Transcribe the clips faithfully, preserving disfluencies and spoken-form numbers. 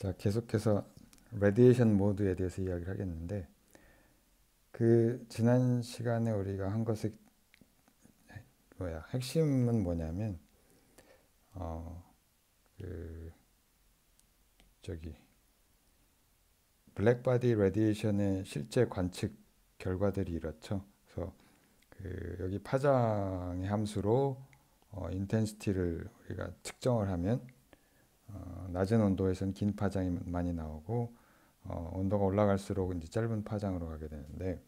자, 계속해서 레디에이션 모드에 대해서 이야기를 하겠는데, 그 지난 시간에 우리가 한 것의 뭐야 핵심은 뭐냐면 어 그 저기 블랙바디 레디에이션의 실제 관측 결과들이 이렇죠. 그래서 그 여기 파장의 함수로 어, 인텐시티를 우리가 측정을 하면 어, 낮은 온도에서는 긴 파장이 많이 나오고 어, 온도가 올라갈수록 이제 짧은 파장으로 가게 되는데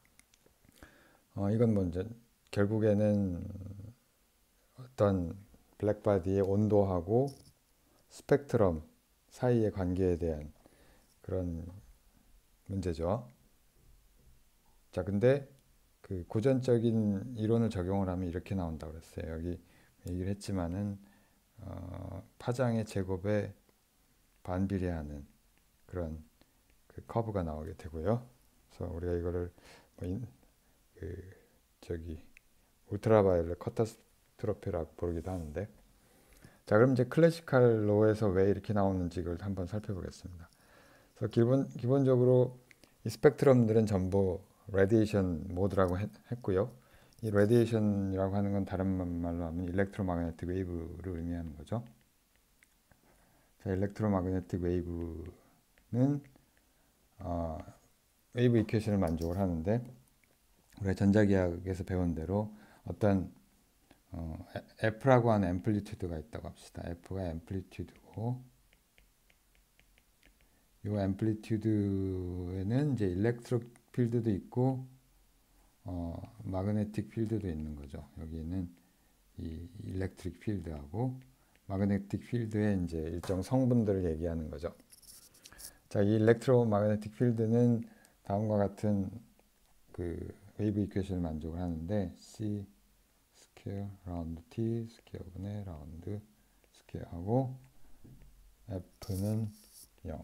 어, 이건 먼저 결국에는 어떤 블랙바디의 온도하고 스펙트럼 사이의 관계에 대한 그런 문제죠. 자, 근데 그 고전적인 이론을 적용을 하면 이렇게 나온다고 그랬어요. 여기 얘기를 했지만은 어, 파장의 제곱에 반비례하는 그런 그 커브가 나오게 되고요. 그래서 우리가 이거를 뭐 인, 그 저기 울트라바이올렛 커터스트로피라고 부르기도 하는데, 자, 그럼 이제 클래시컬 로에서 왜 이렇게 나오는지 를 한번 살펴보겠습니다. 그래서 기본 기본적으로 이 스펙트럼들은 전부 레디에이션 모드라고 했, 했고요. 이 레디에이션이라고 하는 건 다른 말로 하면 일렉트로마그네틱 웨이브를 의미하는 거죠. 자, 일렉트로마그네틱 웨이브는 어, 웨이브 이퀘이션을 만족을 하는데, 우리가 전자기학에서 배운 대로 어떤 어, F라고 하는 앰플리튜드가 있다고 합시다. F가 앰플리튜드고, 이 앰플리튜드에는 이제 일렉트릭 필드도 있고 어, 마그네틱 필드도 있는 거죠. 여기는 이 일렉트릭 필드하고 마그네틱 필드의 이제 일정 성분들을 얘기하는 거죠. 자, 이 일렉트로 마그네틱 필드는 다음과 같은 그 웨이브 이퀘이션을 만족을 하는데, C 스퀘어 라운드 T 스퀘어분의 라운드 스퀘어하고 F는 영.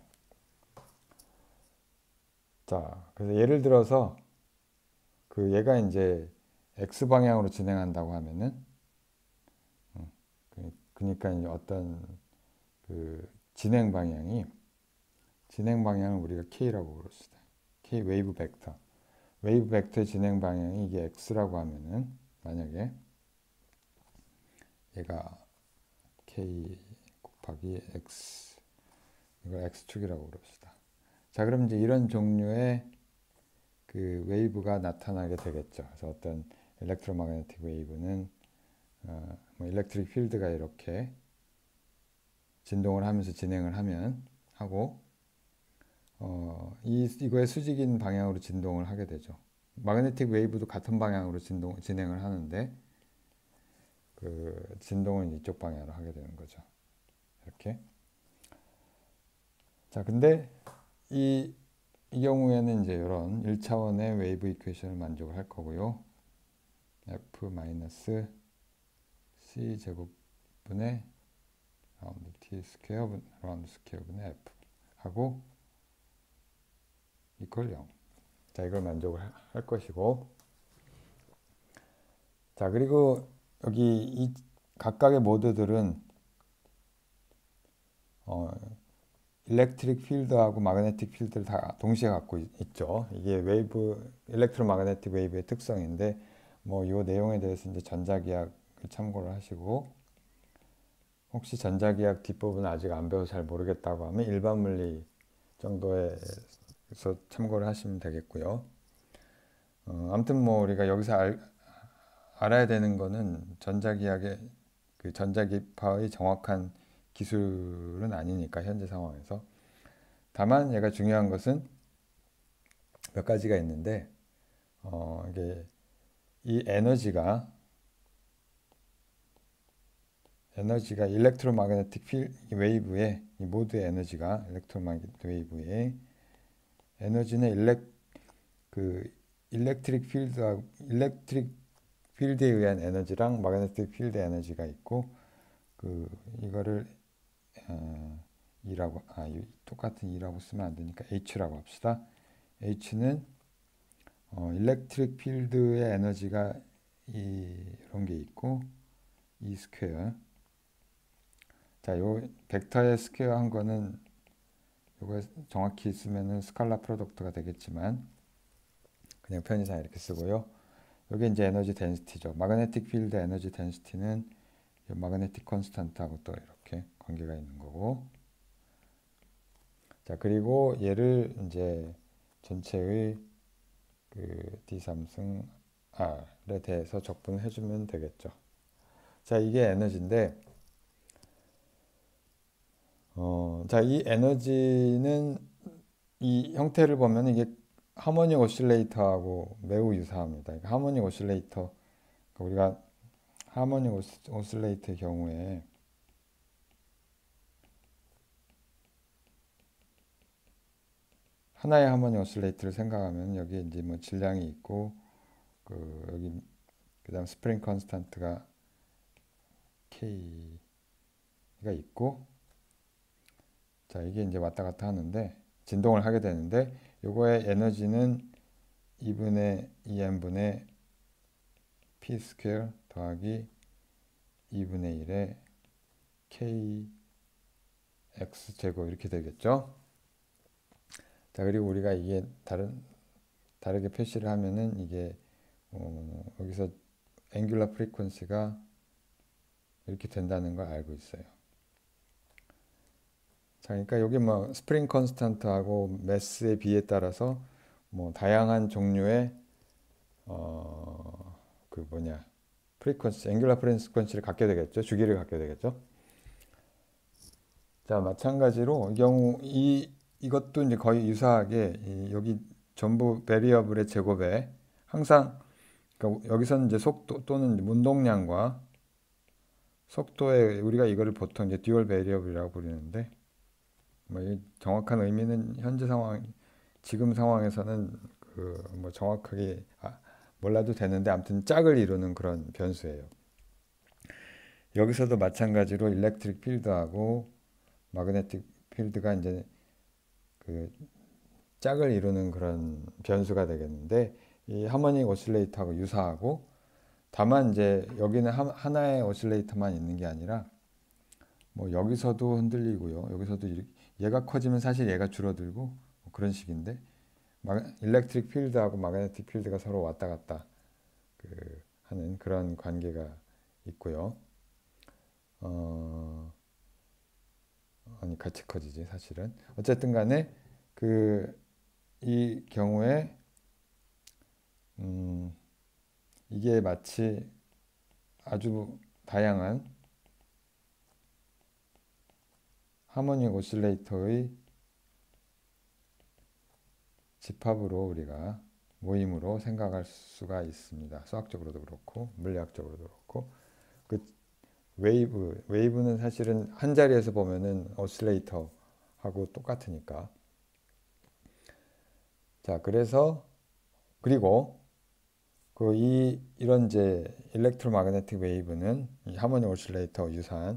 자, 그래서 예를 들어서 그 얘가 이제 X 방향으로 진행한다고 하면은, 음, 그러니까 이제 어떤 그 진행 방향이 진행 방향을 우리가 K라고 부릅시다. K 웨이브 벡터. 웨이브 벡터의 진행 방향이 이게 X라고 하면은, 만약에 얘가 K 곱하기 X, 이걸 X축이라고 부릅시다. 자, 그럼 이제 이런 종류의 그 웨이브가 나타나게 되겠죠. 그래서 어떤 일렉트로마그네틱 웨이브는 어, 뭐 일렉트릭 필드가 이렇게 진동을 하면서 진행을 하면 하고 어, 이 이거의 수직인 방향으로 진동을 하게 되죠. 마그네틱 웨이브도 같은 방향으로 진동 진행을 하는데 그 진동은 이쪽 방향으로 하게 되는 거죠. 이렇게. 자, 근데 이, 이 경우에는 이제 이런 일 차원의 웨이브 이퀘이션을 만족을 할 거고요. F 마이너스 C 제곱분의 라운드 T 스퀘어 라운드 스퀘어분의 F 하고 이퀄 영. 자, 이걸 만족을 할 것이고, 자, 그리고 여기 이 각각의 모드들은 어, 일렉트릭 필드하고 마그네틱 필드를 다 동시에 갖고 있, 죠 이게 웨이브, 일렉트로마그네틱 웨이브의 특성인데, 뭐 이 내용에 대해서 이제 전자기학을 참고를 하시고, 혹시 전자기학 뒷부분 아직 안 배워서 잘 모르겠다고 하면 일반 물리 정도에서 참고를 하시면 되겠고요. 어, 아무튼 뭐 우리가 여기서 알, 알아야 되는 거는 전자기학의 그 전자기파의 정확한 기술은 아니니까 현재 상황에서. 다만 얘가 중요한 것은 몇 가지가 있는데, 어, 이게 이 에너지가 에너지가 일렉트로마그네틱 필 웨이브의 이 모드의 에너지가 일렉트로마그네틱 웨이브의 에너지는 일렉 그 일렉트릭 필드하고 일렉트릭 필드에 의한 에너지랑 마그네틱 필드 에너지가 있고, 그 이거를 어, E라고 아 똑같은 E라고 쓰면 안 되니까 H라고 합시다. H는 어, 일렉트릭 필드의 에너지가 이, 이런 게 있고 E 스퀘어. 자, 요 벡터의 스퀘어 한 거는 이거 정확히 쓰면은 스칼라 프로덕트가 되겠지만 그냥 편의상 이렇게 쓰고요. 여기 이제 에너지 덴시티죠. 마그네틱 필드 에너지 덴시티는 마그네틱 컨스탄트하고 또 이렇게 관계가 있는 거고. 자, 그리고 얘를 이제 전체의 그 디 삼승 R에 대해서 적분을 해주면 되겠죠. 자, 이게 에너지인데, 어, 자, 이 에너지는 이 형태를 보면 이게 하모닉 오실레이터하고 매우 유사합니다. 그러니까 하모닉 오실레이터, 그러니까 우리가 하모닉 오실레이터의 경우에 하나의 하모닉 오실레이터를 생각하면 여기 이제 뭐 질량이 있고 그 여기 그다음 스프링 컨스탄트가 K가 있고, 자, 이게 이제 왔다 갔다 하는데 진동을 하게 되는데 요거의 에너지는 이분의 이엠분의 P 스퀘어 더하기 이분의 일의 K X 제곱 이렇게 되겠죠. 자, 그리고 우리가 이게 다른 다르게 표시를 하면은 이게 어, 여기서 앵귤러 프리퀀시가 이렇게 된다는 걸 알고 있어요. 자, 그러니까 여기 뭐 스프링 컨스탄트하고 매스의 비에 따라서 뭐 다양한 종류의 어, 그 뭐냐 프리퀀시, 앵귤러 프리퀀시를 갖게 되겠죠. 주기를 갖게 되겠죠. 자, 마찬가지로 이 경우 이 이것도 이제 거의 유사하게 이 여기 전부 베리어블의 제곱에 항상 그러니까 여기서는 이제 속도 또는 운동량과 속도에 우리가 이거를 보통 이제 듀얼 베리어블이라고 부르는데 뭐 이 정확한 의미는 현재 상황 지금 상황에서는 그 뭐 정확하게 아, 몰라도 되는데 아무튼 짝을 이루는 그런 변수예요. 여기서도 마찬가지로 일렉트릭 필드하고 마그네틱 필드가 이제 그 짝을 이루는 그런 변수가 되겠는데 이 하모닉 오실레이터하고 유사하고, 다만 이제 여기는 하나의 오실레이터만 있는 게 아니라 뭐 여기서도 흔들리고요. 여기서도 얘가 커지면 사실 얘가 줄어들고 뭐 그런 식인데 일렉트릭 필드하고 마그네틱 필드가 서로 왔다 갔다 그 하는 그런 관계가 있고요. 어, 아니 같이 커지지 사실은. 어쨌든 간에 그 이 경우에 음, 이게 마치 아주 다양한 하모닉 오실레이터의 집합으로 우리가 모임으로 생각할 수가 있습니다. 수학적으로도 그렇고 물리학적으로도 그렇고. 그 웨이브, 웨이브는 사실은 한 자리에서 보면은 오실레이터하고 똑같으니까. 자, 그래서 그리고 그 이 이런 이제 일렉트로마그네틱 웨이브는 이 하모닉 오실레이터 유사한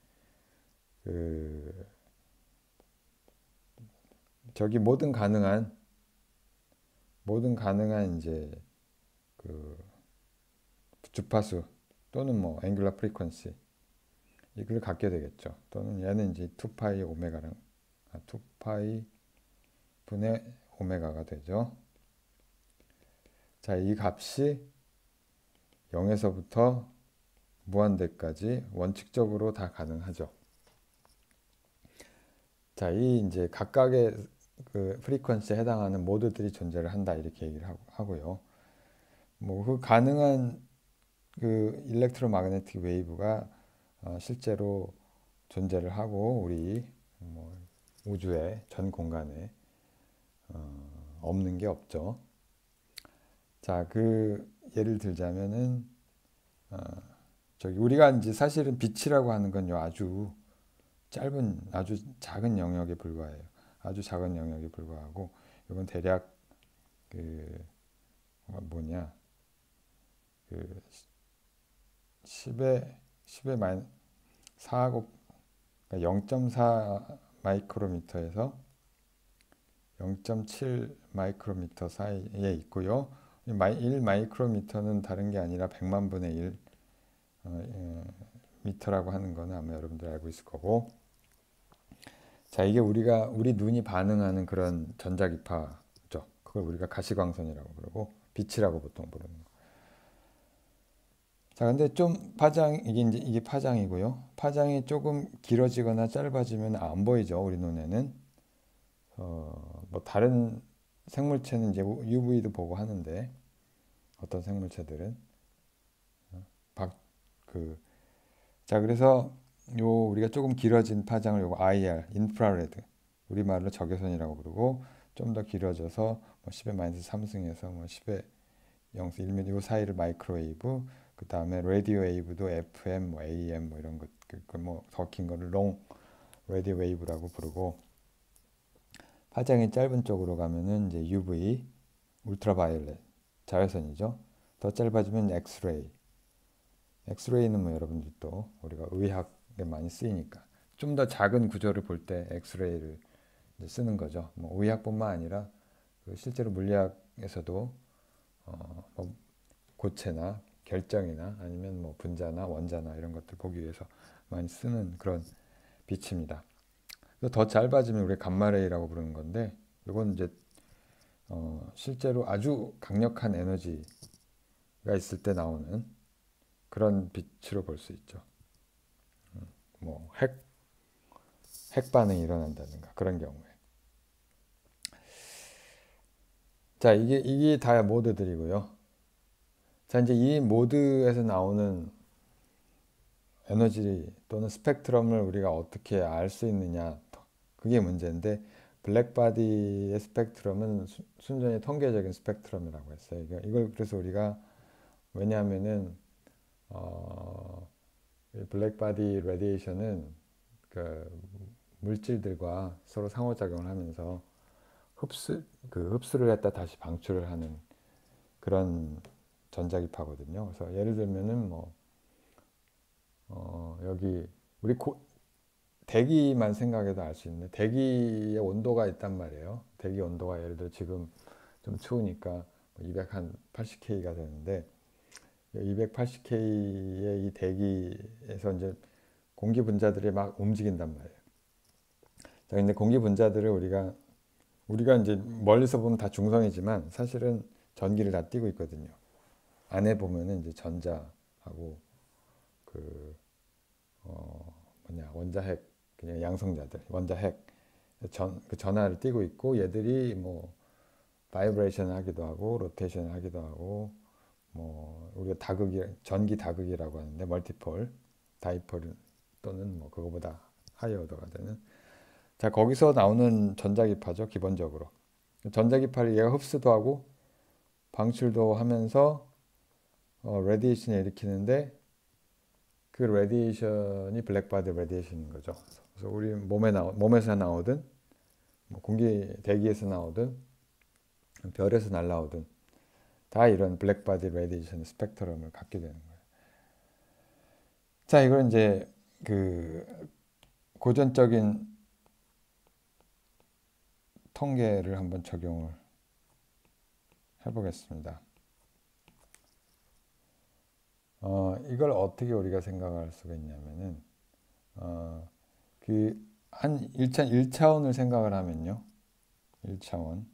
그 저기 모든 가능한 모든 가능한 이제 그 주파수 또는 뭐 앵귤러 프리퀀시 이걸 갖게 되겠죠. 또는 얘는 이제 투 파이 오메가랑 아, 투 파이 분의 오메가가 되죠. 자, 이 값이 영에서부터 무한대까지 원칙적으로 다 가능하죠. 자, 이 이제 각각의 그 프리퀀시에 해당하는 모드들이 존재를 한다 이렇게 얘기를 하고요. 뭐 그 가능한 그 일렉트로마그네틱 웨이브가 어, 실제로 존재를 하고 우리 뭐 우주의 전 공간에 어, 없는 게 없죠. 자, 그 예를 들자면은 어, 저기 우리가 이제 사실은 빛이라고 하는 건요 아주 짧은 아주 작은 영역에 불과해요. 아주 작은 영역에 불과하고 이건 대략 그 뭐냐 그 십의 십의 마이 사하고 그러니까 영 점 사 마이크로미터에서 영 점 칠 마이크로미터 사이에 있고요. 일 마이크로미터는 다른 게 아니라 백만 분의 일 어, 예, 미터라고 하는 거는 아마 여러분들 알고 있을 거고. 자, 이게 우리가 우리 눈이 반응하는 그런 전자기파죠. 그걸 우리가 가시광선이라고 부르고 빛이라고 보통 부르는 거. 자, 근데 좀 파장 이게 이제 이게 파장이고요. 파장이 조금 길어지거나 짧아지면 안 보이죠, 우리 눈에는. 어, 뭐 다른 생물체는 이제 유브이도 보고 하는데 어떤 생물체들은 박, 그, 자, 그래서 요 우리가 조금 길어진 파장을 요거 아이알, 인프라레드, 우리말로 적외선이라고 부르고 좀 더 길어져서 뭐 십의 마이너스 삼승에서 뭐 십의 영승 일 미터 요 사이를 마이크로웨이브, 그 다음에 라디오 웨이브도 에프엠, 뭐 에이엠 뭐 이런 것, 그뭐더 긴 거를 롱 라디오 웨이브라고 부르고, 파장이 짧은 쪽으로 가면은 이제 유브이, 울트라바이올렛, 자외선이죠. 더 짧아지면 엑스레이. 엑스레이는 뭐 여러분들 또 우리가 의학에 많이 쓰이니까 좀 더 작은 구조를 볼 때 엑스레이를 이제 쓰는 거죠. 뭐 의학뿐만 아니라 그 실제로 물리학에서도 어, 뭐 고체나 결정이나 아니면 뭐 분자나 원자나 이런 것들 보기 위해서 많이 쓰는 그런 빛입니다. 더 짧아지면 우리 감마레이라고 부르는 건데, 이건 이제 어, 실제로 아주 강력한 에너지가 있을 때 나오는 그런 빛으로 볼 수 있죠. 뭐 핵, 핵 반응이 일어난다든가 그런 경우에. 자, 이게 이게 다 모드들이고요. 자, 이제 이 모드에서 나오는 에너지 또는 스펙트럼을 우리가 어떻게 알 수 있느냐, 그게 문제인데, 블랙바디의 스펙트럼은 수, 순전히 통계적인 스펙트럼이라고 했어요. 이걸 그래서 우리가, 왜냐하면은 어, 블랙바디 레디에이션은 그 물질들과 서로 상호작용을 하면서 흡수 그 흡수를 했다 다시 방출을 하는 그런 전자기파거든요. 그래서 예를 들면은 뭐 어, 여기 우리 고, 대기만 생각해도 알 수 있는데, 대기의 온도가 있단 말이에요. 대기 온도가 예를 들어 지금 좀 추우니까 이백팔십 켈비가 되는데, 이백팔십 켈비의 이 대기에서 이제 공기 분자들이 막 움직인단 말이에요. 자, 근데 공기 분자들을 우리가 우리가 이제 멀리서 보면 다 중성이지만 사실은 전기를 다 띠고 있거든요. 안에 보면은 이제 전자하고 그 어, 뭐냐 원자핵, 그냥 양성자들, 원자핵 전, 그 전하를 띠고 있고, 얘들이 뭐 바이브레이션 하기도 하고 로테이션 하기도 하고, 뭐 우리가 다극이, 전기 다극이라고 하는데 멀티폴, 다이폴 또는 뭐 그거보다 하이어 오더가 되는, 자, 거기서 나오는 전자기파죠. 기본적으로 전자기파를 얘가 흡수도 하고 방출도 하면서 어, 레디에이션을 일으키는데, 그 레디에이션이 블랙바디 레디에이션인 거죠. 그래서 우리 몸에 나오, 몸에서 나오든 뭐 공기 대기에서 나오든 별에서 날라오든 다 이런 블랙바디 레디에이션 스펙트럼을 갖게 되는 거예요. 자, 이걸 이제 그 고전적인 통계를 한번 적용을 해보겠습니다. 어, 이걸 어떻게 우리가 생각할 수가 있냐면은, 어, 그, 한 일 차, 일 차원을 생각을 하면요. 일 차원.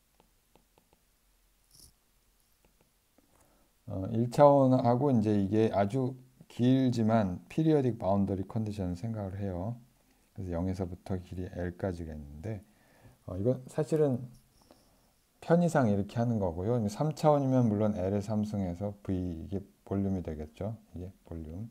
어, 일 차원하고 이제 이게 아주 길지만 periodic boundary condition을 생각을 해요. 그래서 영에서부터 길이 L까지가 있는데, 어, 이건 사실은 편의상 이렇게 하는 거고요. 삼 차원이면 물론 L의 삼승에서 V, 이게 볼륨이 되겠죠. 이게 볼륨.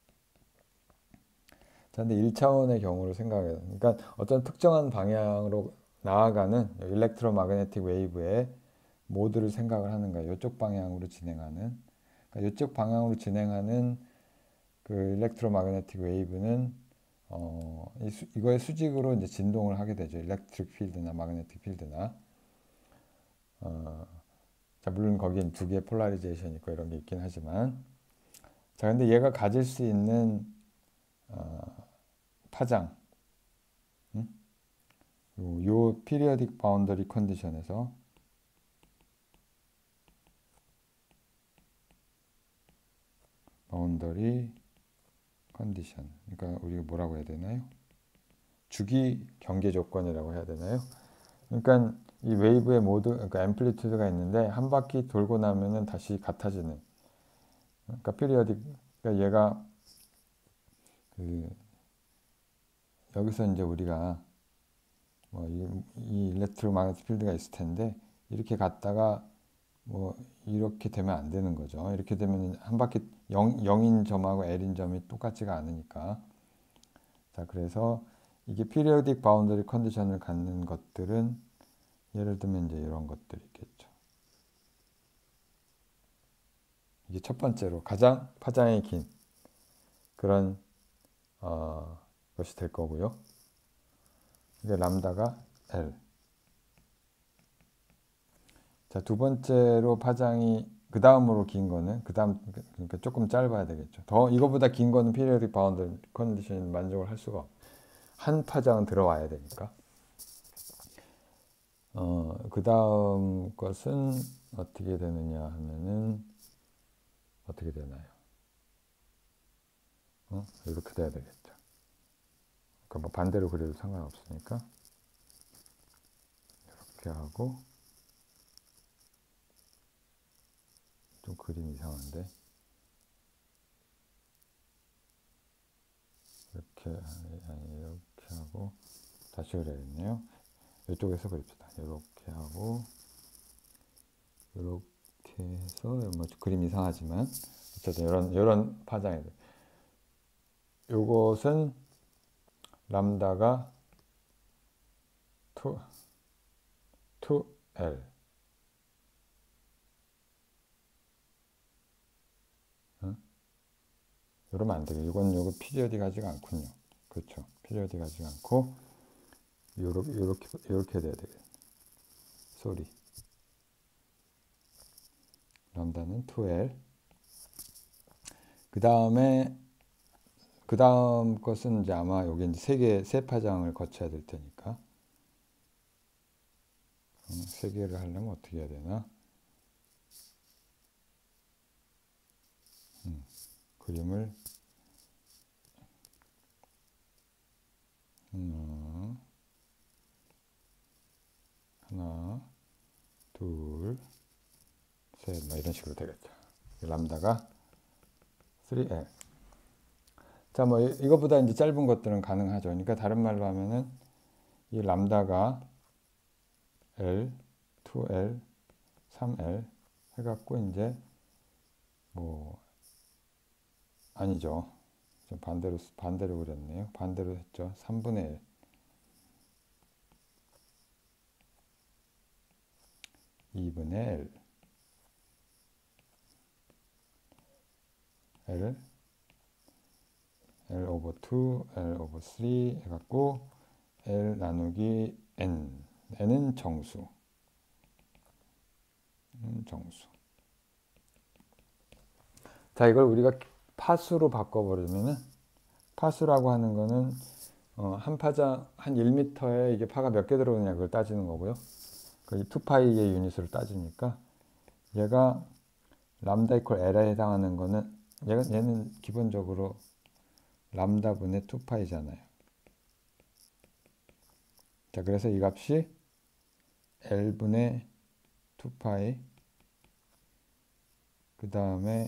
자, 근데 일 차원의 경우를 생각해요. 그러니까 어떤 특정한 방향으로 나아가는 일렉트로마그네틱 웨이브의 모드를 생각을 하는 거예요. 이쪽 방향으로 진행하는. 그러니까 이쪽 방향으로 진행하는 그 일렉트로마그네틱 웨이브는 어, 이 수, 이거의 수직으로 이제 진동을 하게 되죠. 일렉트릭 필드나 마그네틱 필드나. 어, 자, 물론 거기엔 두 개의 폴라리제이션 있고 이런 게 있긴 하지만, 자, 근데 얘가 가질 수 있는 어, 파장, 음? 요, 요 피리어딕 바운더리 컨디션에서 바운더리 컨디션, 그러니까 우리가 뭐라고 해야 되나요? 주기 경계 조건이라고 해야 되나요? 그러니까 이 웨이브의 모드, 그러니까 앰플리튜드가 있는데 한 바퀴 돌고 나면은 다시 같아지는. 그러니까 피리어딕, 그러니까 얘가 그 여기서 이제 우리가 뭐 이, 이 일렉트로마그네틱 필드가 있을 텐데 이렇게 갔다가 뭐 이렇게 되면 안 되는 거죠. 이렇게 되면 한 바퀴 영, 영인 점하고 L인 점이 똑같지가 않으니까. 자, 그래서 이게 피리어딕 바운더리 컨디션을 갖는 것들은 예를 들면 이제 이런 것들이 있겠죠. 이게 첫 번째로 가장 파장이 긴 그런 어, 것이 될 거고요. 이게 람다가 L. 자, 두 번째로 파장이 그 다음으로 긴 거는 그 다음 그러니까 조금 짧아야 되겠죠. 더 이거보다 긴 거는 피리어딕 바운더리 컨디션 만족을 할 수가 없. 한 파장은 들어와야 되니까. 어, 그 다음 것은 어떻게 되느냐 하면은 어떻게 되나요? 어? 이렇게 돼야 되겠죠. 그러니까 뭐 반대로 그려도 상관없으니까 이렇게 하고 좀 그림 이상한데 이렇게 아니 이렇게 하고 다시 그려야겠네요. 이쪽에서 그립시다. 이렇게 하고 이렇게 해서 뭐 그림 이상하지만 어쨌든 이런 이런 파장이 돼. 요것은 람다가 투, 투 엘. 어? 이러면 안 되고 이건 요거 피리어딕하지가 않군요. 그렇죠. 피리어딕하지가 않고 요렇게 요렇게 요렇게 돼야 되겠네. 소리. 람다는 투 엘. 그 다음에 그 다음 것은 이제 아마 여기 이제 세 개, 세 파장을 거쳐야 될 테니까. 음, 세 개를 하려면 어떻게 해야 되나? 음, 그림을 하나, 하나, 둘, 셋, 뭐 이런 식으로 되겠죠. 람다가 쓰리 엘. 자, 뭐 이것보다 이제 짧은 것들은 가능하죠. 그러니까 다른 말로 하면은 이 람다가 L, 투 엘, 쓰리 엘 해갖고 이제 뭐 아니죠. 좀 반대로 반대로 그렸네요. 반대로 했죠. 삼분의 일. 이분의 L. L, L 오버 투, L 오버 쓰리 해갖고 L 나누기 N. N은 정수. N 정수. 자, 이걸 우리가 파수로 바꿔버리면은 파수라고 하는 거는 어, 한 파장, 한 일 미터에 이게 파가 몇 개 들어오느냐 그걸 따지는 거고요. 그 투 파이의 유닛으로 따지니까 얘가 람다 이퀄 L에 해당하는 거는 얘가, 얘는 기본적으로 람다분의 투 파이잖아요. 자, 그래서 이 값이 L분의 투 파이 그 다음에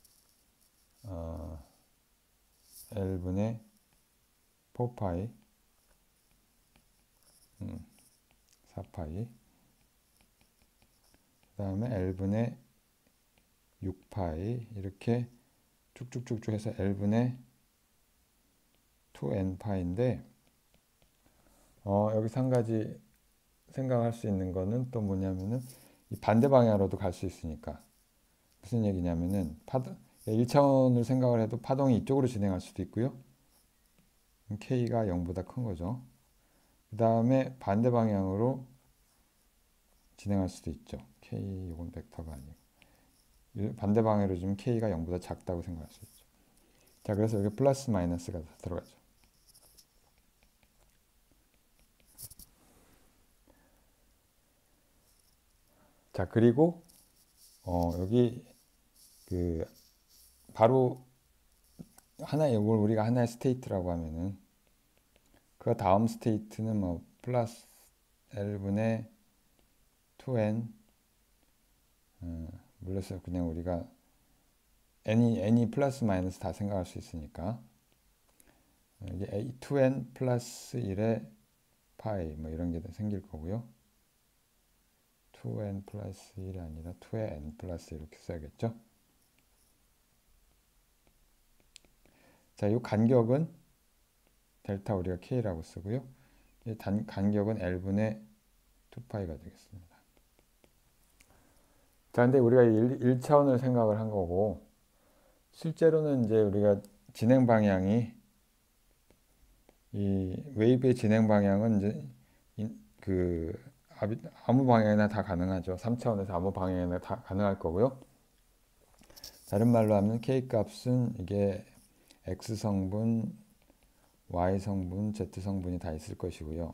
어, L분의 사 파이 음, 사 파이 그 다음에 L분의 육 파이 이렇게 쭉쭉쭉쭉 해서 L분의 투 엔 파이인데 어, 여기서 한 가지 생각할 수 있는 거는 또 뭐냐면은 이 반대 방향으로도 갈 수 있으니까 무슨 얘기냐면은 파동 일 차원을 생각을 해도 파동이 이쪽으로 진행할 수도 있고요. K가 영보다 큰 거죠. 그 다음에 반대 방향으로 진행할 수도 있죠. K 이건 벡터가 아니고 반대 방향으로 주면 K가 영보다 작다고 생각할 수 있죠. 자, 그래서 여기 플러스 마이너스가 들어가죠. 자, 그리고 어, 여기 그 바로 하나 이걸 우리가 하나의 스테이트라고 하면은 그 그 다음 스테이트는 뭐 플러스 L분의 투 엔 어, 물론 그냥 우리가 n이, n이 플러스 마이너스 다 생각할 수 있으니까 이게 투 엔 플러스 일에 파이 뭐 이런 게 생길 거고요. 투 엔 플러스 일이 아니라 투의 n 플러스 이렇게 써야겠죠. 자, 이 간격은 델타 우리가 k라고 쓰고요. 이 단, 간격은 L분의 투 파이가 되겠습니다. 자, 근데 우리가 일 차원을 생각을 한 거고 실제로는 이제 우리가 진행 방향이 이 웨이브의 진행 방향은 이제 그 아무 방향이나 다 가능하죠. 삼 차원에서 아무 방향이나 다 가능할 거고요. 다른 말로 하면 k 값은 이게 x 성분, y 성분, z 성분이 다 있을 것이고요.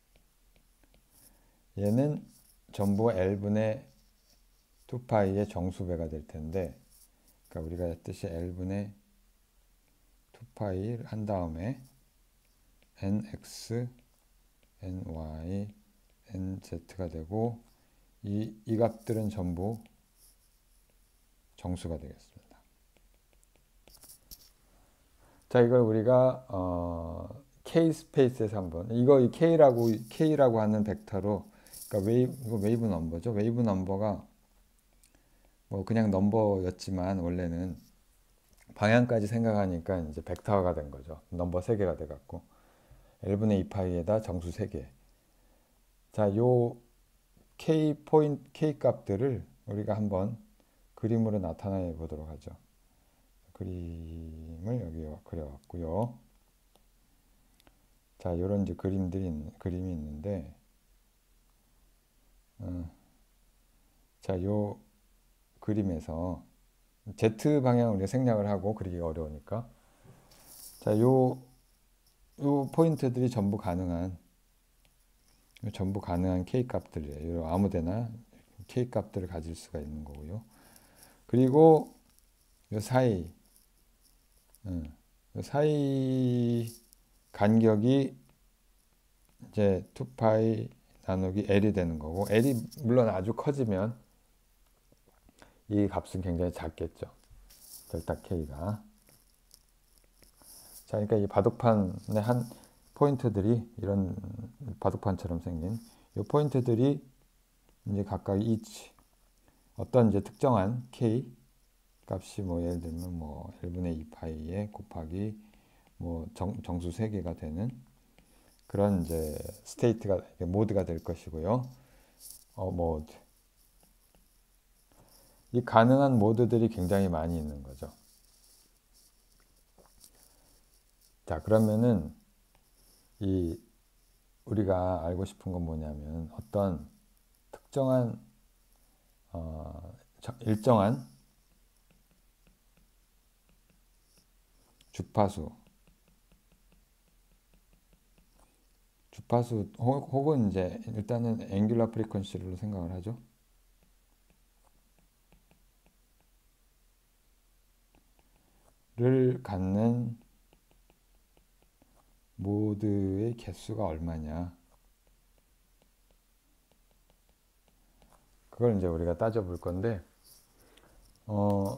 얘는 전부 L분의 투 파이의 정수배가 될 텐데, 그러니까 우리가 했듯이 L분의 투 파이를 한 다음에 nx, ny, nz가 되고 이, 이 값들은 전부 정수가 되겠습니다. 자, 이걸 우리가 어, k 스페이스에서 한번 이거 이 k라고 k라고 하는 벡터로 그러니까 웨이브 이거 웨이브 넘버죠. 웨이브 넘버가 뭐 그냥 넘버였지만 원래는 방향까지 생각하니까 이제 벡터가 된 거죠. 넘버 세 개가 돼 갖고 L분의 이 파이에다 정수 세 개. 자, 요 k 포인트 k 값들을 우리가 한번 그림으로 나타내 보도록 하죠. 그림을 여기 그려왔고요. 자, 이런 이제 그림들이 있는, 그림이 있는데, 어, 자, 요 그림에서 Z 방향을 우리가 생략을 하고 그리기가 어려우니까, 자, 요, 요 포인트들이 전부 가능한, 전부 가능한 K 값들이에요. 아무데나 K 값들을 가질 수가 있는 거고요. 그리고 요 사이, 음, 요 사이 간격이 이제 투 파이 나누기 L이 되는 거고, L이 물론 아주 커지면 이 값은 굉장히 작겠죠. 델타 K가. 자, 그러니까 이 바둑판의 한 포인트들이 이런 바둑판처럼 생긴 이 포인트들이 이제 각각 each 어떤 이제 특정한 K 값이 뭐 예를 들면 뭐 L분의 이 파이에 곱하기 뭐 정, 정수 세 개가 되는 그런 이제 스테이트가 모드가 될 것이고요. 어, 모드. 이 가능한 모드들이 굉장히 많이 있는 거죠. 자, 그러면은 이 우리가 알고 싶은 건 뭐냐면 어떤 특정한 어, 일정한 주파수 주파수 혹은 이제 일단은 앵귤러 프리퀀시로 생각을 하죠. 를 갖는 모드의 개수가 얼마냐. 그걸 이제 우리가 따져볼 건데, 어,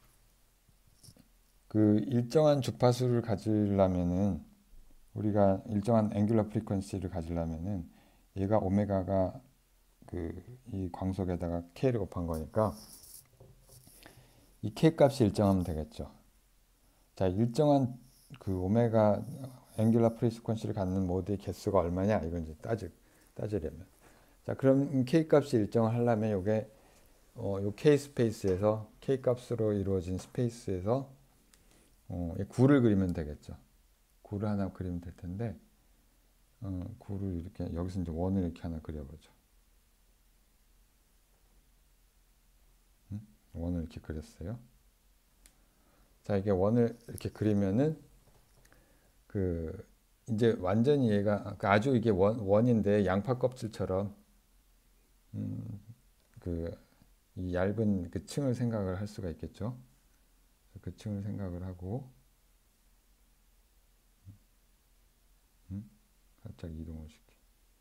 그 일정한 주파수를 가지려면은 우리가 일정한 앵귤러 프리퀀시를 가지려면은 얘가 오메가가 그 이 광속에다가 k를 곱한 거니까 이 k 값이 일정하면 되겠죠. 자, 일정한 그 오메가 앵귤러 프리퀀시를 갖는 모드의 개수가 얼마냐 이건 이제 따지 따지려면 자, 그럼 k 값이 일정을 하려면 요게 어, 요 k 스페이스에서 k 값으로 이루어진 스페이스에서 어, 구를 그리면 되겠죠. 구를 하나 그리면 될 텐데 어, 구를 이렇게 여기서 이제 원을 이렇게 하나 그려보죠. 음? 원을 이렇게 그렸어요. 자, 이게 원을 이렇게 그리면은 그 이제 완전히 얘가 아주 이게 원, 원인데 양파 껍질처럼 음, 그 이 얇은 그 층을 생각을 할 수가 있겠죠. 그 층을 생각을 하고 음? 살짝 이동을 시키.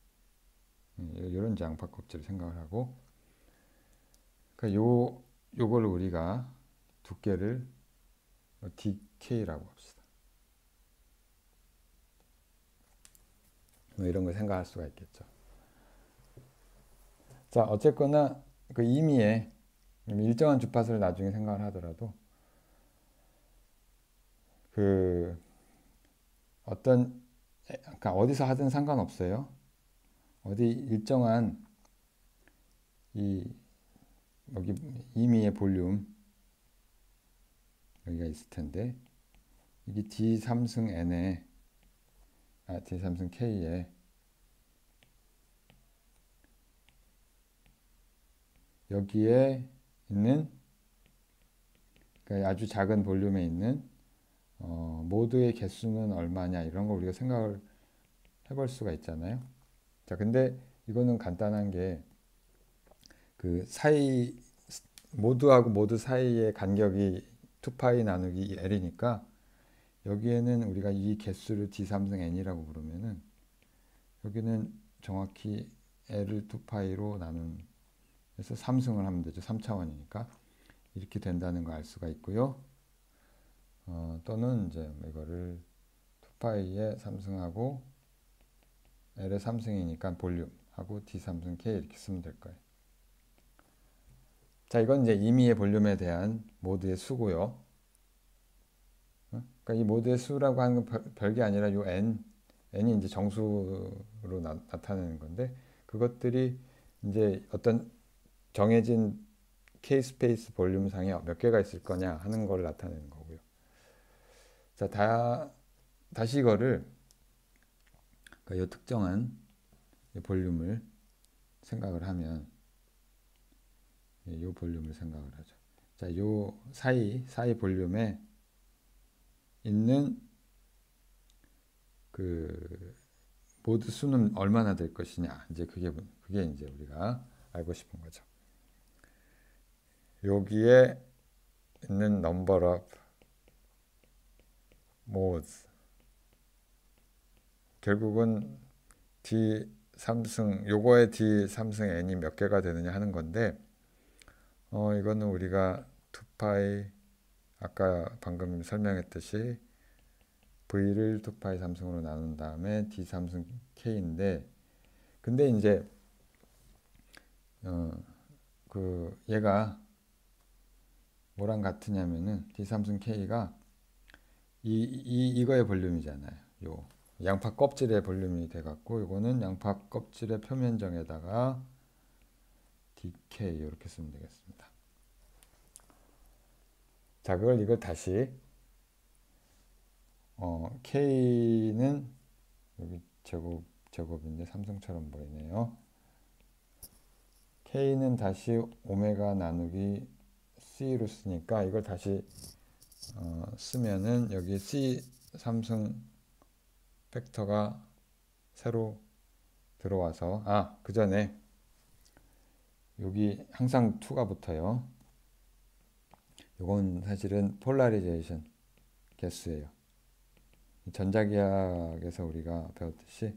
이런 이제 양파 껍질을 생각을 하고, 그러니까 요 요걸 우리가 두께를 디케이라고 합시다. 뭐 이런 걸 생각할 수가 있겠죠. 자, 어쨌거나 그 임의의 일정한 주파수를 나중에 생각을 하더라도 그 어떤, 그러니까 어디서 하든 상관없어요. 어디 일정한 이 여기 임의의 볼륨 여기가 있을 텐데, 이게 디 삼승 n에 아 디 삼승 k에 여기에 있는, 그러니까 아주 작은 볼륨에 있는 어, 모드의 개수는 얼마냐, 이런 걸 우리가 생각을 해볼 수가 있잖아요. 자, 근데 이거는 간단한 게 그 사이, 모드하고 모드 사이의 간격이 투 파이 나누기 L이니까 여기에는 우리가 이 개수를 디 삼승 n이라고 부르면은 여기는 정확히 L을 투 파이로 나눈, 그래서 삼승을 하면 되죠. 삼 차원이니까 이렇게 된다는 걸 알 수가 있고요. 어, 또는 이제 이거를 투 파이에 삼승하고 L의 삼승이니까 볼륨하고 디 삼승 K 이렇게 쓰면 될 거예요. 자, 이건 이제 임의의 볼륨에 대한 모드의 수고요. 어? 그러니까 이 모드의 수라고 하는 건 별게 아니라 요 n, n이 이제 정수로 나, 나타내는 건데, 그것들이 이제 어떤 정해진 K 스페이스 볼륨상에 몇 개가 있을 거냐 하는 걸 나타내는 거고요. 자, 다, 다시 이거를, 그러니까 이 특정한 볼륨을 생각을 하면, 이 볼륨을 생각을 하죠. 자, 요 사이, 사이 볼륨에 있는 그 모드 수는 얼마나 될 것이냐, 이제 그게, 그게 이제 우리가 알고 싶은 거죠. 여기에 있는 number of modes, 결국은 D 삼승, 요거의 D 삼승 n이 몇 개가 되느냐 하는 건데, 어, 이거는 우리가 투 파이, 아까 방금 설명했듯이 V를 투 파이 삼승으로 나눈 다음에 D 삼승 K인데, 근데 이제 어, 그 얘가 뭐랑 같으냐면은 D 삼승 K가 이, 이, 이거의 볼륨이잖아요. 요 양파 껍질의 볼륨이 돼갖고, 이거는 양파 껍질의 표면정에다가 디케이 이렇게 쓰면 되겠습니다. 자, 그걸 이걸 다시 어, K는 여기 제곱, 제곱인데 삼승처럼 보이네요. K는 다시 오메가 나누기 C로 쓰니까 이걸 다시 어, 쓰면은 여기 C 삼승 팩터가 새로 들어와서, 아, 그 전에 여기 항상 이가 붙어요. 이건 사실은 폴라리제이션 개수예요. 전자기학에서 우리가 배웠듯이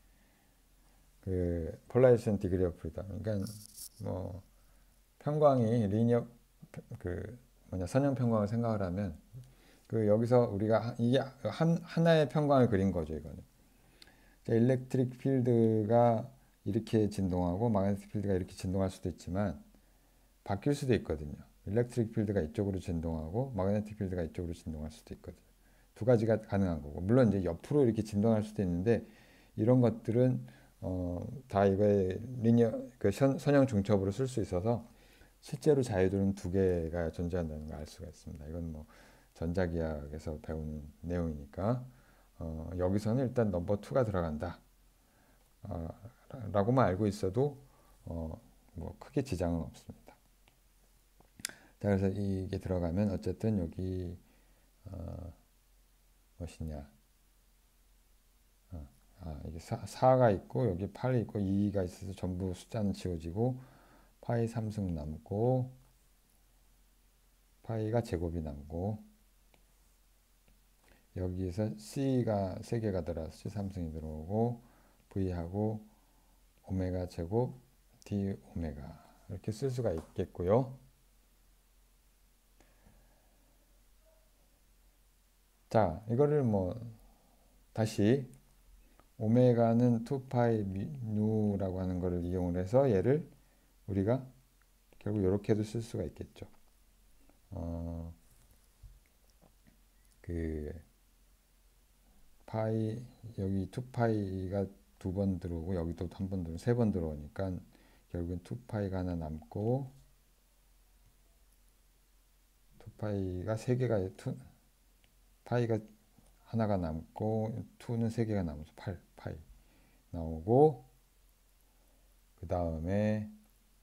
그 폴라리제이션 디그리 오브 프리덤, 그러니까 뭐 평광이 리니어, 그 뭐냐 선형 평광을 생각을 하면, 그 여기서 우리가 이게 한 하나의 평광을 그린 거죠. 이거는 일렉트릭 필드가 이렇게 진동하고 마그네틱 필드가 이렇게 진동할 수도 있지만 바뀔 수도 있거든요. 일렉트릭 필드가 이쪽으로 진동하고 마그네틱 필드가 이쪽으로 진동할 수도 있거든요. 두 가지가 가능한 거고, 물론 이제 옆으로 이렇게 진동할 수도 있는데, 이런 것들은 어, 다 이거의 리니어, 그 선, 선형 중첩으로 쓸 수 있어서 실제로 자유들은 두 개가 존재한다는 걸 알 수가 있습니다. 이건 뭐 전자기학에서 배우는 내용이니까 어, 여기서는 일단 넘버 이가 들어간다 어, 라고만 알고 있어도 어, 뭐 크게 지장은 없습니다. 자, 그래서 이게 들어가면 어쨌든 여기 어, 무엇이냐, 어, 아, 이게 사, 사가 있고 여기 팔이 있고 이가 있어서 전부 숫자는 지워지고 파이 삼승 남고 파이가 제곱이 남고, 여기에서 C가 세 개가 들어와서 C 삼승이 들어오고, V하고 오메가 제곱 D 오메가 이렇게 쓸 수가 있겠고요. 자, 이거를 뭐 다시 오메가는 투 파이 누라고 하는 거를 이용을 해서 얘를 우리가 결국 이렇게도 쓸 수가 있겠죠. 어, 그 파이 여기 투 파이가 두 번 들어오고 여기도 한 번 들어오고 세 번 들어오니까 결국은 투 파이가 하나 남고 투 파이가 세 개가 투 파이가 하나가 남고 이는 세 개가 남아서 팔 파이 나오고 그 다음에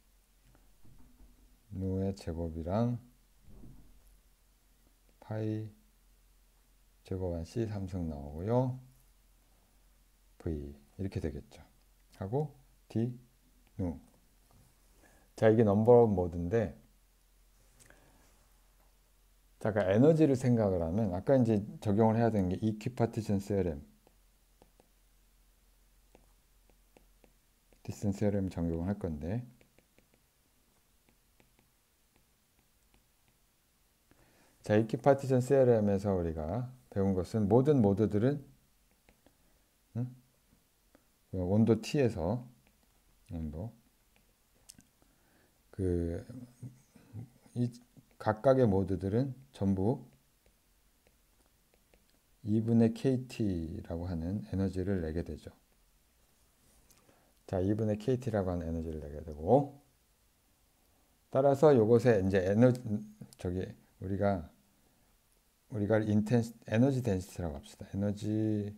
누의 제곱이랑 파이 제곱한 C 삼승 나오고요. V 이렇게 되겠죠. 하고 D 누. 자, 이게 넘버 모드인데 자, 그러니까 에너지를 생각을 하면 아까 이제 적용을 해야 되는 게 이퀴파티션 세럼 디스턴스 세럼 적용을 할 건데 자, 이퀴파티션 세럼에서 우리가 배운 것은 모든 모드들은 응? 온도 T에서 온도 그 이 각각의 모드들은 전부 이분의 케이티라고 하는 에너지를 내게 되죠. 자, 이분의 케이티라고 하는 에너지를 내게 되고 따라서 요것에 이제 에너지 저기 우리가 우리가 인텐스 에너지 덴시티라고 합시다. 에너지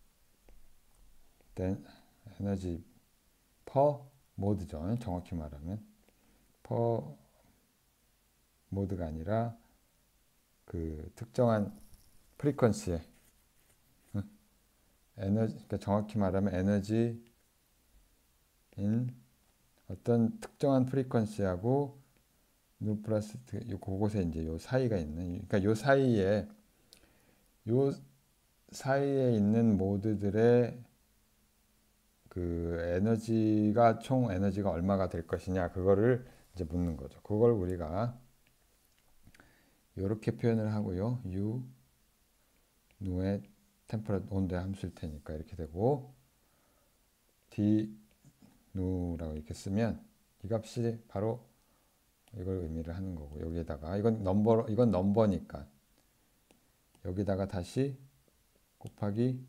덴 에너지 퍼 모드죠. 정확히 말하면 퍼 모드가 아니라 그 특정한 프리퀀시에 에너지 그러니까 정확히 말하면 에너지 인 어떤 특정한 프리퀀시하고 누 플러스 요 그곳에 이제 요 사이가 있는 그러니까 요 사이에 요 사이에 있는 모드들의 그 에너지가 총 에너지가 얼마가 될 것이냐 그거를 이제 묻는 거죠. 그걸 우리가 이렇게 표현을 하고요. U 누의 템퍼러 온도의 함수일 테니까 이렇게 되고 D 누라고 이렇게 쓰면 이 값이 바로 이걸 의미를 하는 거고 여기에다가 이건 넘버 이건 넘버니까 여기다가 다시 곱하기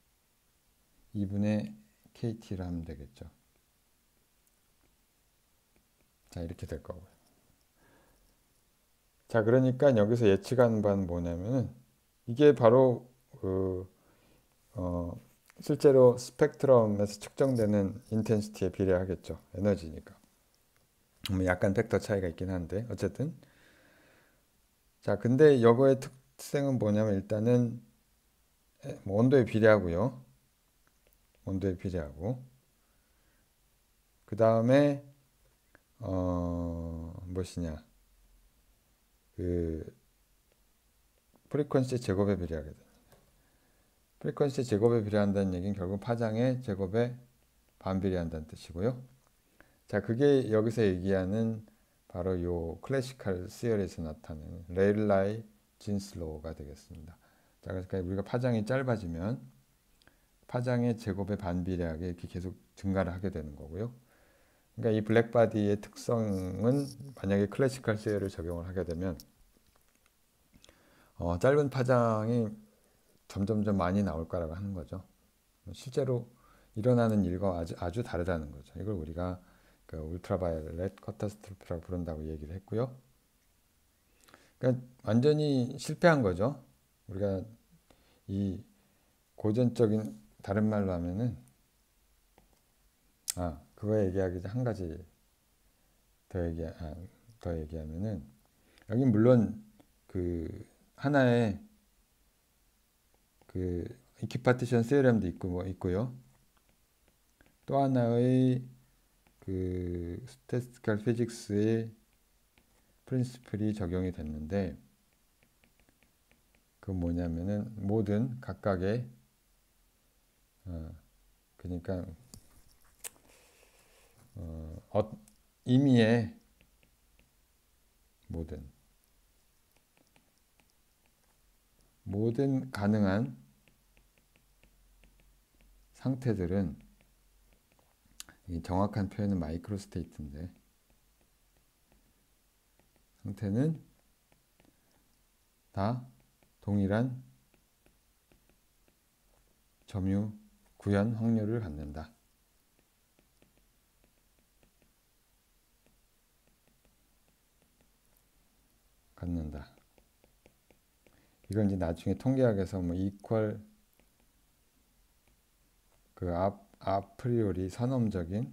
이분의 케이티를 하면 되겠죠. 자, 이렇게 될 거고요. 자, 그러니까 여기서 예측하는 바는 뭐냐면은 이게 바로 그 어, 실제로 스펙트럼에서 측정되는 인텐시티에 비례하겠죠. 에너지니까. 약간 벡터 차이가 있긴 한데 어쨌든 자, 근데 이거의 특성은 뭐냐면 일단은 뭐 온도에 비례하고요. 온도에 비례하고 그 다음에 어 무엇이냐 그 프리퀀시 제곱에 비례하게 됩니다. 프리퀀시 제곱에 비례한다는 얘기는 결국 파장의 제곱에 반비례한다는 뜻이고요. 자, 그게 여기서 얘기하는 바로 요 클래시컬 시어리에서 나타내는 레일라이 진슬로우가 되겠습니다. 자, 그러니까 우리가 파장이 짧아지면 파장의 제곱에 반비례하게 이렇게 계속 증가를 하게 되는 거고요. 그러니까 이 블랙바디의 특성은 만약에 클래시컬 시어를 적용을 하게 되면 어, 짧은 파장이 점점점 많이 나올 거라고 하는 거죠. 실제로 일어나는 일과 아주, 아주 다르다는 거죠. 이걸 우리가 그 울트라바이올렛 카타스트로피라고 부른다고 얘기를 했고요. 그러니까 완전히 실패한 거죠. 우리가 이 고전적인 다른 말로 하면은 아 그거 얘기하기 한 가지 더 얘기 아, 더 얘기하면은 여기 물론 그 하나의 그 이퀴파티션 세럼도 있고 뭐 있고요. 또 하나의 그 스태티스티컬 피직스의 프린시플이 적용이 됐는데 그 뭐냐면은 모든 각각의 어, 그러니까 어, 어, 임의의 모든 모든 가능한 상태들은, 이 정확한 표현은 마이크로 스테이트인데, 상태는 다 동일한 점유 구현 확률을 갖는다. 갖는다. 이걸 이제 나중에 통계학에서 뭐 이퀄 그 아, 아프리오리 선험적인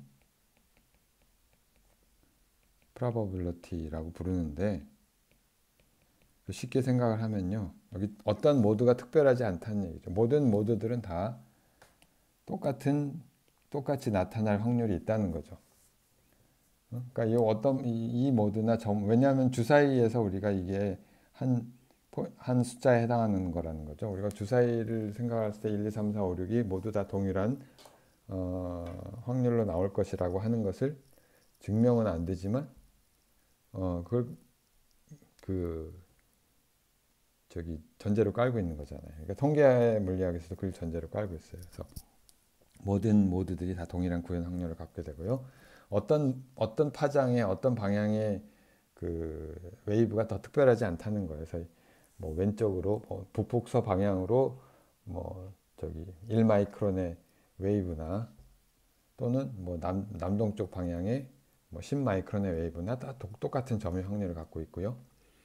probability라고 부르는데, 쉽게 생각을 하면요, 여기 어떤 모드가 특별하지 않다는 얘기죠. 모든 모드들은 다 똑같은 똑같이 나타날 확률이 있다는 거죠. 그러니까 이 어떤 이, 이 모드나 점, 왜냐하면 주사위에서 우리가 이게 한, 한 숫자에 해당하는 거라는 거죠. 우리가 주사위를 생각했을 때 일, 이, 삼, 사, 오, 육이 모두 다 동일한 어, 확률로 나올 것이라고 하는 것을 증명은 안 되지만, 어, 그걸 그 저기 전제로 깔고 있는 거잖아요. 그러니까 통계 물리학에서도 그걸 전제로 깔고 있어요. 그래서 모든 모드들이 다 동일한 구현 확률을 갖게 되고요. 어떤 어떤 파장의 어떤 방향의 그 웨이브가 더 특별하지 않다는 거예요. 그래서 뭐 왼쪽으로 뭐 북북서 방향으로 뭐 저기 일 마이크론의 웨이브나, 또는 뭐 남, 남동쪽 방향의 뭐 십 마이크론의 웨이브나 다 똑같은 점유 확률을 갖고 있고요.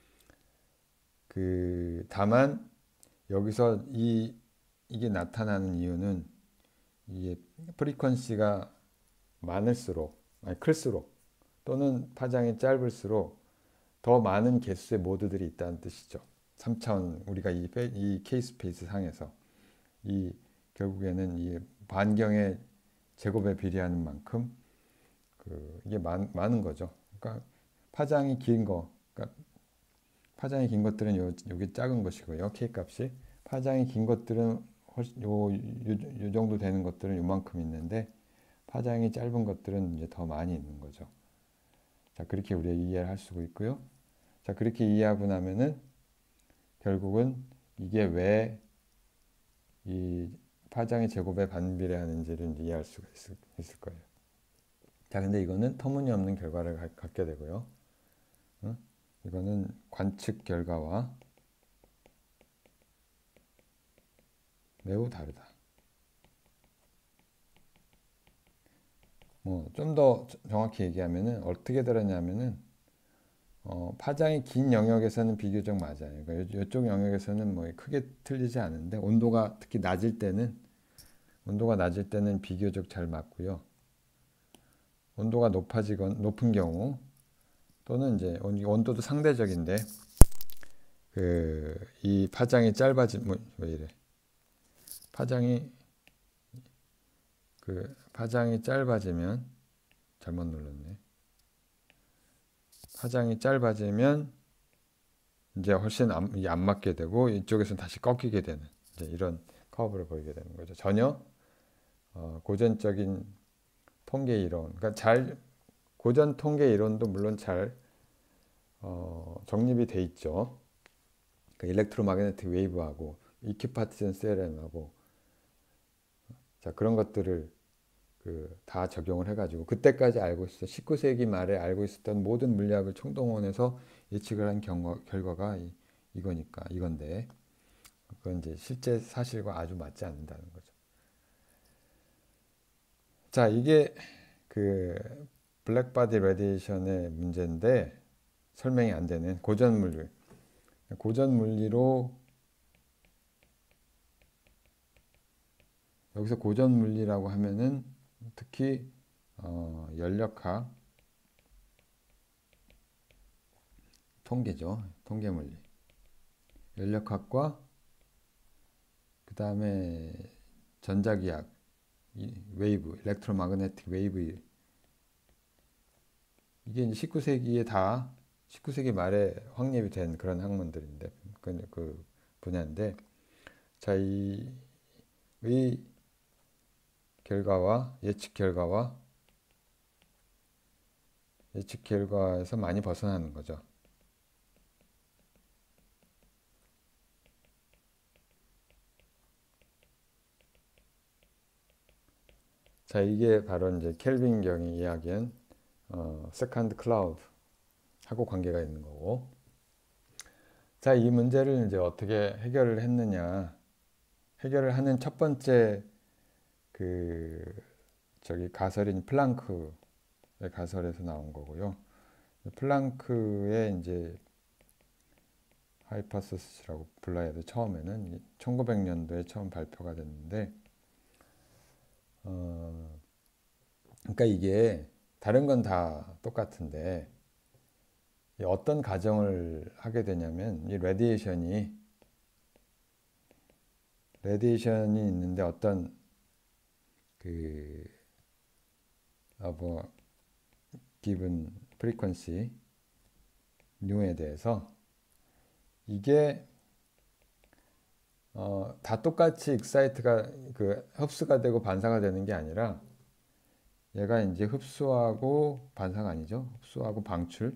그 다만 여기서 이 이게 나타나는 이유는, 이게 프리퀀시가 많을수록, 아니 클수록, 또는 파장이 짧을수록 더 많은 개수의 모드들이 있다는 뜻이죠. 삼 차원, 우리가 이, 이 K-스페이스 상에서 이 결국에는 이 반경의 제곱에 비례하는 만큼 그 이게 많, 많은 거죠. 그러니까 파장이 긴 거, 그러니까 파장이 긴 것들은 요, 요게 작은 것이고요. K 값이. 파장이 긴 것들은 훨씬 요, 요, 요 정도 되는 것들은 요만큼 있는데, 파장이 짧은 것들은 이제 더 많이 있는 거죠. 자, 그렇게 우리가 이해를 할 수가 있고요. 자, 그렇게 이해하고 나면은 결국은 이게 왜 이 파장의 제곱에 반비례하는지를 이해할 수가 있을, 있을 거예요. 자, 근데 이거는 터무니없는 결과를 가, 갖게 되고요. 응? 이거는 관측 결과와 매우 다르다. 뭐 좀 더 정확히 얘기하면은 어떻게 다르냐면은, 어, 파장이 긴 영역에서는 비교적 맞아요. 그러니까 이쪽 영역에서는 뭐 크게 틀리지 않은데, 온도가 특히 낮을 때는 온도가 낮을 때는 비교적 잘 맞고요. 온도가 높아지건 높은 경우, 또는 이제 온도도 상대적인데 그 이 파장이 짧아지 뭐왜 이래 파장이 그 파장이 짧아지면, 잘못 눌렀네. 파장이 짧아지면 이제 훨씬 안, 안 맞게 되고, 이쪽에서는 다시 꺾이게 되는 이제 이런 커브를 보이게 되는 거죠. 전혀 어, 고전적인 통계 이론, 그러니까 잘 고전 통계 이론도 물론 잘 어, 정립이 돼 있죠. 그 일렉트로마그네틱 웨이브하고 이큐파티션 세렘하고, 자, 그런 것들을 그 다 적용을 해가지고 그때까지 알고 있었 십구 세기 말에 알고 있었던 모든 물리학을 총동원해서 예측을 한 경과, 결과가 이, 이거니까 이건데, 그건 이제 실제 사실과 아주 맞지 않는다는 거죠. 자, 이게 그 블랙바디 레디에이션의 문제인데, 설명이 안 되는 고전 물리 고전 물리로 여기서 고전 물리라고 하면은 특히 어, 연력학 통계죠. 통계 물리. 연력학과 그 다음에 전자기학, 웨이브, 일렉트로마그네틱 웨이브, 이게 이제 십구 세기에 다 십구 세기 말에 확립이 된 그런 학문들인데, 그, 그 분야인데, 자, 이, 이 결과와 예측 결과와 예측 결과에서 많이 벗어나는 거죠. 자, 이게 바로 이제 켈빈 경이 이야기한 어, 세컨드 클라우드 하고 관계가 있는 거고. 자, 이 문제를 이제 어떻게 해결을 했느냐. 해결을 하는 첫 번째 그 저기 가설인 플랑크의 가설에서 나온 거고요. 플랑크의 이제 하이퍼서스라고 불러야 돼. 처음에는 천구백 년도에 처음 발표가 됐는데, 어, 그러니까 이게 다른 건 다 똑같은데 어떤 가정을 하게 되냐면 이 레디에이션이 레디에이션이 있는데 어떤 그 어, 뭐 given frequency 뉴에 대해서 이게 어, 다 똑같이 익사이트가 그 흡수가 되고 반사가 되는 게 아니라 얘가 이제 흡수하고 반사가 아니죠. 흡수하고 방출.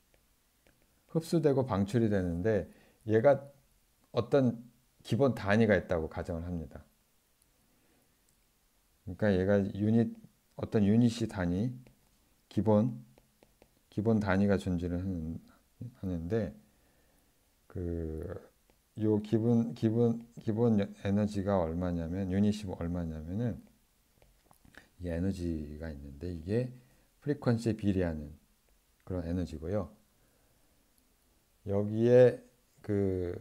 흡수되고 방출이 되는데 얘가 어떤 기본 단위가 있다고 가정을 합니다. 그러니까 얘가 유닛 어떤 유닛이 단위 기본 기본 단위가 존재를 하는, 하는데 그 요 기본 기본 기본 에너지가 얼마냐면 유닛이 얼마냐면은 이 에너지가 있는데 이게 프리퀀시에 비례하는 그런 에너지고요. 여기에 그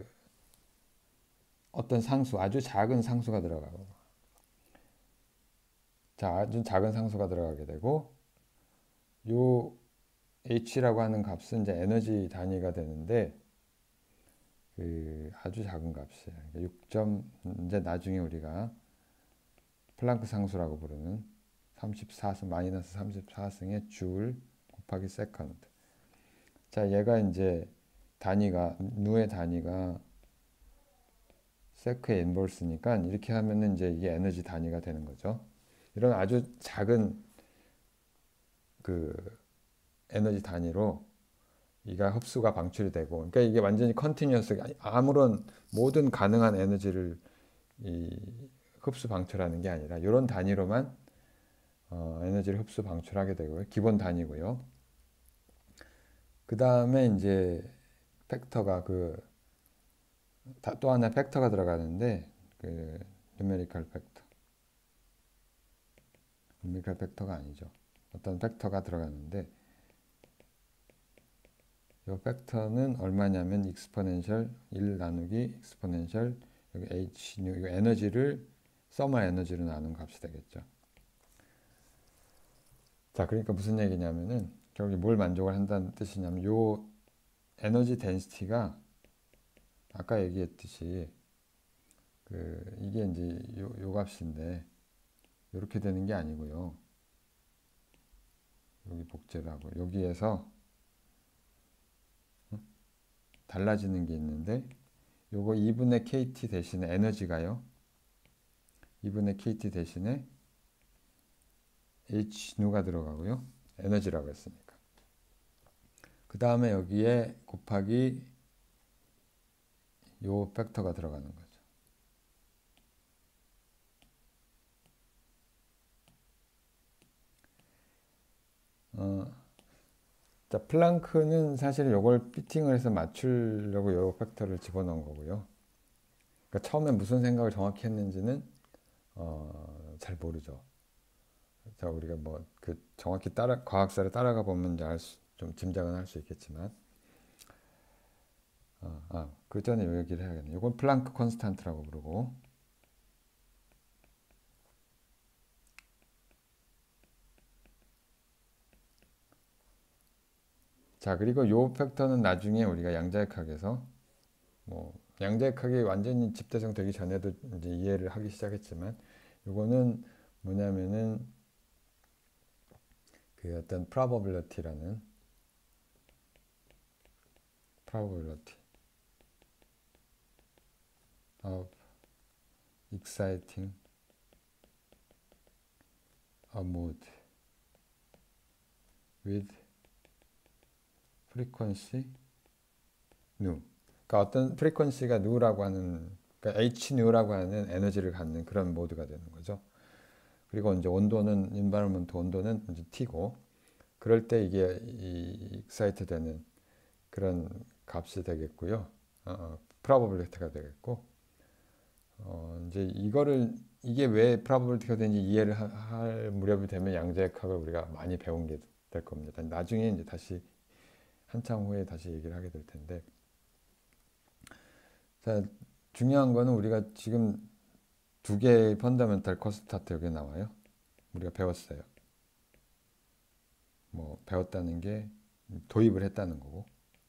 어떤 상수 아주 작은 상수가 들어가고 자 아주 작은 상수가 들어가게 되고 요 h라고 하는 값은 이제 에너지 단위가 되는데 그 아주 작은 값이에요. 육 점 이제 나중에 우리가 플랑크 상수라고 부르는 삼십사 승 마이너스 삼십사 승의 줄 곱하기 세컨드. 자, 얘가 이제 단위가 누의 단위가 세크의 인버스니까 이렇게 하면은 이제 이게 에너지 단위가 되는 거죠. 이런 아주 작은 그 에너지 단위로 이가 흡수가 방출이 되고, 그러니까 이게 완전히 컨티뉴어스 아무런 모든 가능한 에너지를 이 흡수 방출하는 게 아니라 이런 단위로만 어, 에너지를 흡수 방출하게 되고요. 기본 단위고요. 그 다음에 이제 팩터가 그 또 하나 팩터가 들어가는데 그 뉴메리컬 팩터, 뉴메리컬 팩터가 아니죠. 어떤 팩터가 들어가는데 이 팩터는 얼마냐면 익스포넨셜 일 나누기 익스포넨셜 여기 h 뉴 이거 에너지를 서머 에너지로 나눈 값이 되겠죠. 자, 그러니까 무슨 얘기냐면은 결국 뭘 만족을 한다는 뜻이냐면 요 에너지 덴시티가 아까 얘기했듯이 그 이게 이제 요, 요 값인데 이렇게 되는 게 아니고요. 여기 복제를 하고 여기에서 달라지는 게 있는데 요거 이분의 케이티 대신에 에너지가요. 이분의 케이티 대신에 h 누가 들어가고요. 에너지라고 했으니까. 그 다음에 여기에 곱하기 요 팩터가 들어가는 거죠. 어, 자, 플랑크는 사실 요걸 피팅을 해서 맞추려고 요 팩터를 집어넣은 거고요. 그러니까 처음에 무슨 생각을 정확히 했는지는 어, 잘 모르죠. 자, 우리가 뭐 그 정확히 따라 과학사를 따라가 보면 이제 알 수, 좀 짐작은 할 수 있겠지만, 어, 아, 그 전에 요 얘기를 해야겠네. 이건 플랑크 콘스탄트라고 부르고, 자, 그리고 요 팩터는 나중에 우리가 양자역학에서 뭐 양자역학이 완전히 집대성 되기 전에도 이제 이해를 하기 시작했지만, 요거는 뭐냐면은 그 어떤 probability라는 probability of exciting a mode with frequency nu. 그러니까 어떤 frequency가 nu라고 하는, 그러니까 h nu라고 하는 에너지를 갖는 그런 모드가 되는 거죠. 그리고 이제 온도는 environment 온도는 이제 t고, 그럴 때 이게 이 excite 되는 그런 값이 되겠고요. 어, probability가 되겠고, 어, 이제 이거를 이게 왜 probability가 되는지 이해를 하, 할 무렵이 되면 양자역학을 우리가 많이 배운 게 될 겁니다. 나중에 이제 다시 한참 후에 다시 얘기를 하게 될 텐데, 자, 중요한 거는 우리가 지금 두 개의 펀더멘탈 컨스탄트 여기 나와요. 우리가 배웠어요. 뭐 배웠다는 게 도입을 했다는 거고,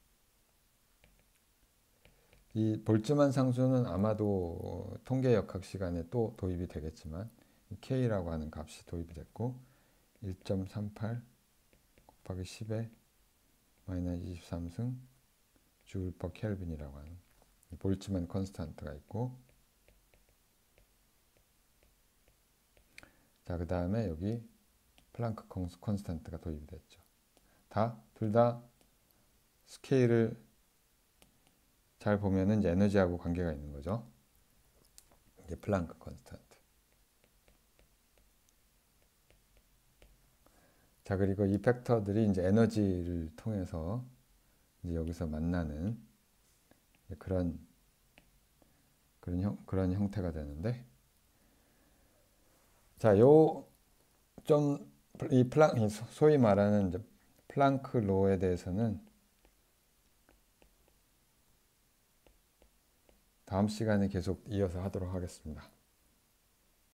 이 볼츠만 상수는 아마도 통계역학 시간에 또 도입이 되겠지만 K라고 하는 값이 도입이 됐고, 일 점 삼팔 곱하기 십에 마이너스 이십삼 승 줄 퍼 켈빈이라고 하는 볼츠만 컨스탄트가 있고, 자, 그 다음에 여기 플랑크 컨스탄트가 도입이 됐죠. 다, 둘 다 스케일을 잘 보면은 이제 에너지하고 관계가 있는 거죠. 이제 플랑크 컨스탄트. 자, 그리고 이 팩터들이 이제 에너지를 통해서 이제 여기서 만나는 그런 그런 형 그런 형태가 되는데, 자, 요 좀 이 플랑 소위 말하는 이제 플랑크 로에 대해서는 다음 시간에 계속 이어서 하도록 하겠습니다.